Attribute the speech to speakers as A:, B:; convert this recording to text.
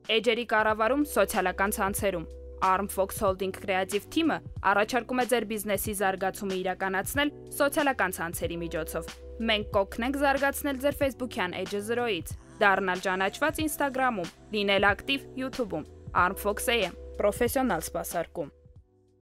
A: Էջերի կառավարում սոցիալական ցանցերում։ Arm Fox Holding Creative Team-ը առաջարկում է ձեր բիզնեսի զարգացումը իրականացնել սոցիալական ցանցերի միջոցով։ Մենք կօգնենք զարգացնել ձեր Facebook-յան էջը 0-ից, դառնալ ճանաչված Instagram-ում, լինել ակտիվ YouTube-ում։ Arm Fox AM, պրոֆեսիոնալ սպասարկում։